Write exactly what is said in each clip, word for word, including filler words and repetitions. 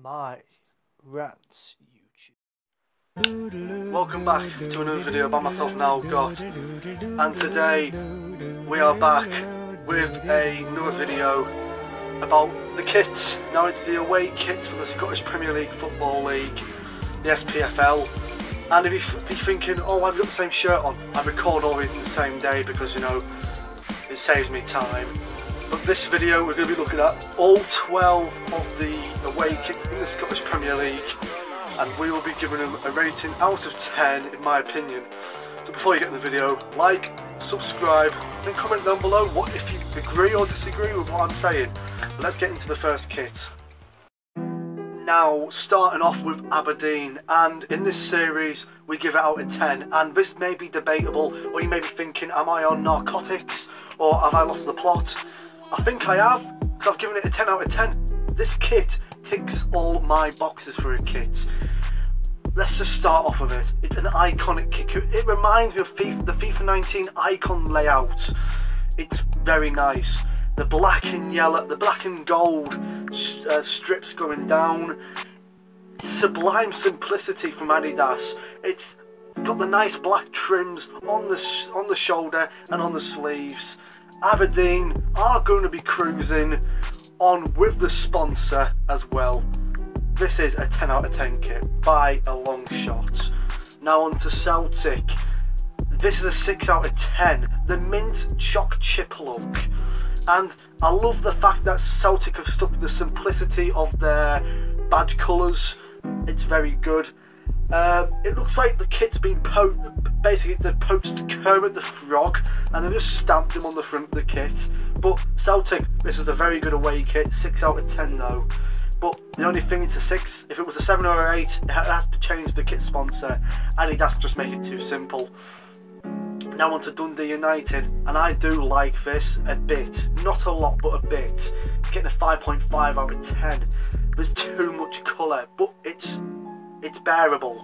my rants YouTube. Welcome back to another video by myself now, God, and today we are back with a, another video about the kits. Now it's the away kits for the Scottish Premier League Football League, the S P F L. And if you're thinking, oh, I've got the same shirt on, I record all these in the same day because, you know, it saves me time. But this video we're going to be looking at all twelve of the away kits in the Scottish Premier League, and we will be giving them a rating out of ten in my opinion. So before you get in the video, like, subscribe, and comment down below what if you agree or disagree with what I'm saying. Let's get into the first kit. Now, starting off with Aberdeen, and in this series we give it out of ten, and this may be debatable, or you may be thinking, am I on narcotics, or have I lost the plot? I think I have, because I've given it a ten out of ten. This kit ticks all my boxes for a kit. Let's just start off with it. It's an iconic kit. It reminds me of FIFA, the FIFA nineteen icon layout. It's very nice. The black and yellow, the black and gold uh, strips going down. Sublime simplicity from Adidas. It's got the nice black trims on the on the shoulder and on the sleeves. Aberdeen are going to be cruising on with the sponsor as well. This is a ten out of ten kit by a long shot. Now on to Celtic. This is a six out of ten. The mint choc chip look. And I love the fact that Celtic have stuck with the simplicity of their badge colours. It's very good. Uh, it looks like the kit's been po basically they've poached Kermit the Frog and they've just stamped him on the front of the kit. But Celtic, this is a very good away kit, six out of ten though. But the only thing, it's a six. If it was a seven or an eight, it has to change the kit sponsor. Adidas just make it too simple. Now on to Dundee United, and I do like this a bit, not a lot but a bit. It's getting a five point five out of ten. There's too much colour, but it's it's bearable.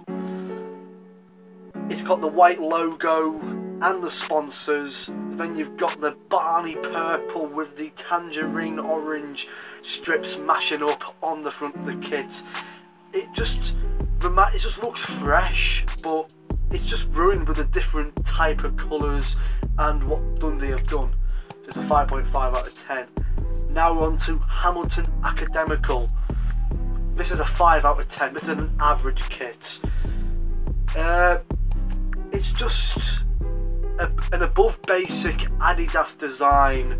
It's got the white logo and the sponsors. Then you've got the Barney purple with the tangerine orange strips mashing up on the front of the kit. It just it just looks fresh, but it's just ruined with a different type of colours and what Dundee have done. So it's a five point five out of ten. Now we're on to Hamilton Academical. This is a five out of ten. This is an average kit. Uh, it's just a, an above basic Adidas design,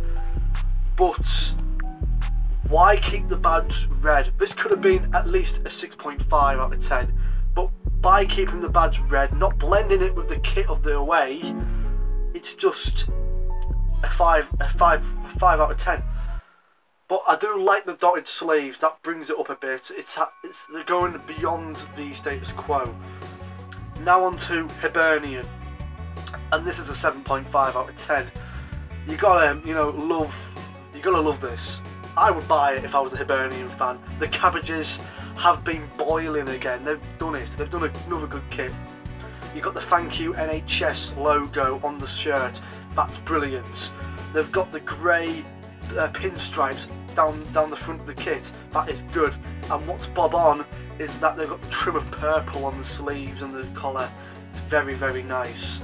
but why keep the badge red? This could have been at least a six point five out of ten, but by keeping the badge red, not blending it with the kit of the away, it's just a five, a five, five out of ten. But I do like the dotted sleeves. That brings it up a bit. It's, it's they're going beyond the status quo. Now on to Hibernian, and this is a seven point five out of ten. You gotta, you know, love. You gotta love this. I would buy it if I was a Hibernian fan. The cabbages have been boiling again. They've done it. They've done another good kit. You've got the thank you N H S logo on the shirt. That's brilliant. They've got the grey uh, pinstripes down down the front of the kit. That is good. And what's bob on is that they've got the trim of purple on the sleeves and the collar. It's very, very nice.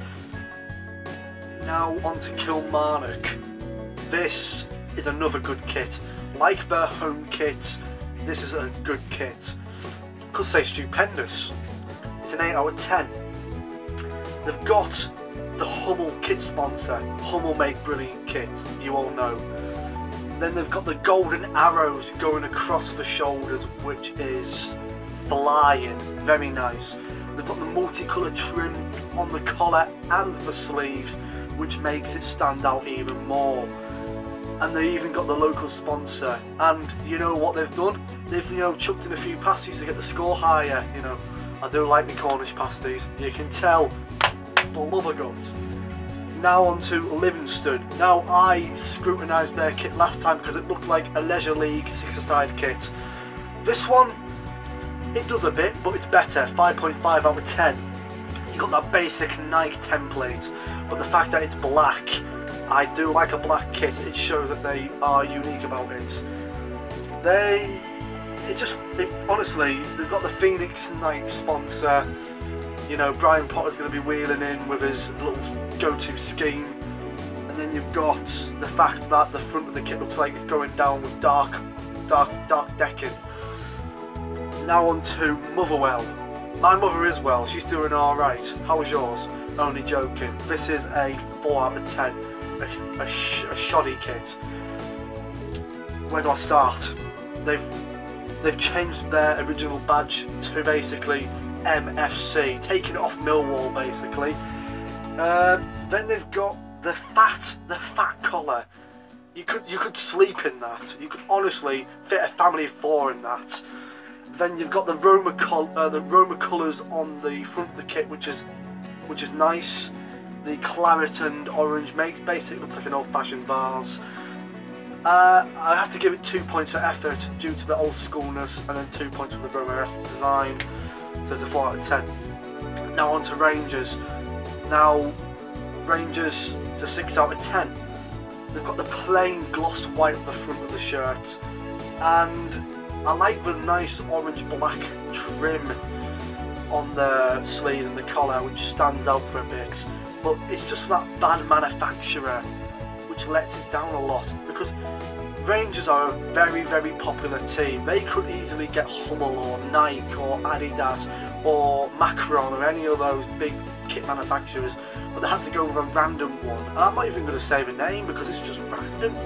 Now on to Kilmarnock. This is another good kit. Like their home kit, this is a good kit. Could say stupendous. It's an eight out of ten. They've got the Hummel kit sponsor. Hummel make brilliant kits, you all know. Then they've got the golden arrows going across the shoulders, which is flying. Very nice. They've got the multicoloured trim on the collar and the sleeves, which makes it stand out even more. And they even got the local sponsor, and you know what they've done? They've, you know, chucked in a few pasties to get the score higher. You know, I do like the Cornish pasties. You can tell, the love of guts. Now on to Livingston. Now I scrutinised their kit last time because it looked like a Leisure League six-a-side kit. This one, it does a bit, but it's better. five point five out of ten. You got that basic Nike template, but the fact that it's black, I do like a black kit. It shows that they are unique about it. They it just, it, honestly, they've got the Phoenix Night sponsor. You know, Brian Potter's going to be wheeling in with his little go-to scheme. And then you've got the fact that the front of the kit looks like it's going down with dark, dark, dark decking. Now on to Motherwell. My mother is well, she's doing alright. How was yours? Only joking. This is a four out of ten. A, a, sh a shoddy kit. Where do I start? They've, they've changed their original badge to basically M F C, taking it off Millwall basically. Uh, then they've got the fat, the fat collar. You could you could sleep in that. You could honestly fit a family of four in that. Then you've got the Roma col uh, the Roma colours on the front of the kit, which is which is nice. The claret and orange makes basically looks like an old-fashioned vase. Uh, I have to give it two points for effort due to the old schoolness, and then two points for the Roma-esque design. So it's a four out of ten. Now on to Rangers. Now Rangers, it's a six out of ten. They've got the plain gloss white at the front of the shirt, and I like the nice orange black trim on the sleeve and the collar, which stands out for a bit. But it's just that bad manufacturer which lets it down a lot, because Rangers are a very, very popular team. They could easily get Hummel or Nike or Adidas or Macron or any of those big kit manufacturers, but they had to go with a random one. And I'm not even going to say the name because it's just random.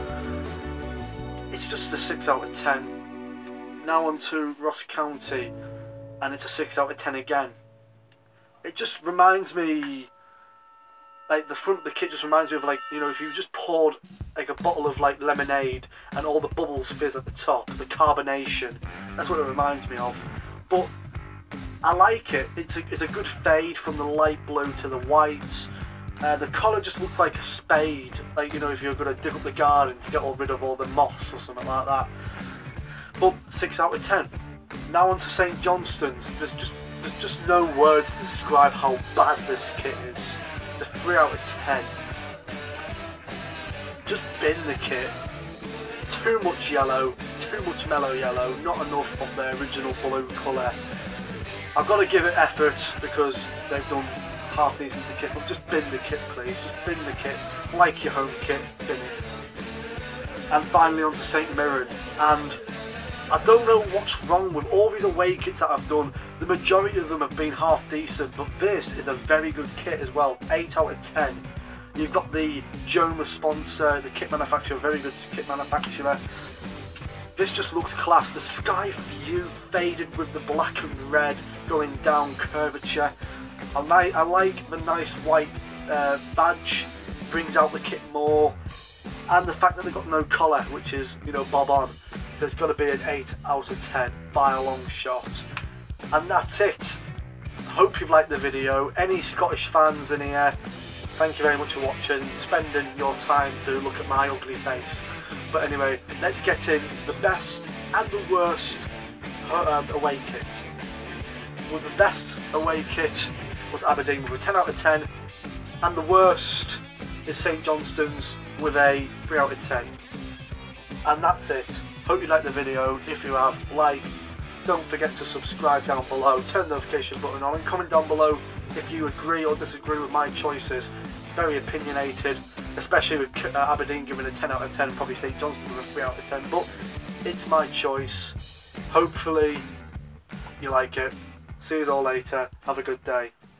It's just a six out of ten. Now on to Ross County, and it's a six out of ten again. It just reminds me, like the front of the kit just reminds me of, like, you know, if you just poured like a bottle of like lemonade and all the bubbles fizz at the top, the carbonation, that's what it reminds me of. But I like it. It's a, it's a good fade from the light blue to the whites. Uh, the collar just looks like a spade, like, you know, if you're going to dig up the garden to get all rid of all the moss or something like that. But six out of ten. Now on to Saint Johnston's. There's just there's just no words to describe how bad this kit is. It's a three out of ten. Just bin the kit. Too much yellow, too much mellow yellow, not enough of their original blue colour. I've got to give it effort because they've done half decent the kit, but just bin the kit please, just bin the kit, like your home kit, bin it. And finally on to Saint Mirren, and I don't know what's wrong with all these away kits that I've done. The majority of them have been half decent, but this is a very good kit as well, eight out of ten. You've got the Joma sponsor, the kit manufacturer, very good kit manufacturer. This just looks class. The sky view faded with the black and red going down curvature. I like, I like the nice white uh, badge, brings out the kit more. And the fact that they've got no collar, which is, you know, bob on. So it's got to be an eight out of ten by a long shot. And that's it. Hope you've liked the video. Any Scottish fans in here, thank you very much for watching, spending your time to look at my ugly face. But anyway, let's get in the best and the worst um, away kit. With the best away kit was Aberdeen with a ten out of ten, and the worst is Saint Johnston's with a three out of ten. And that's it. Hope you liked the video. If you have, like, don't forget to subscribe down below, turn the notification button on, and comment down below if you agree or disagree with my choices. Very opinionated, especially with uh, Aberdeen giving a ten out of ten, probably Saint Johnston with a three out of ten, but it's my choice. Hopefully you like it. See you all later. Have a good day.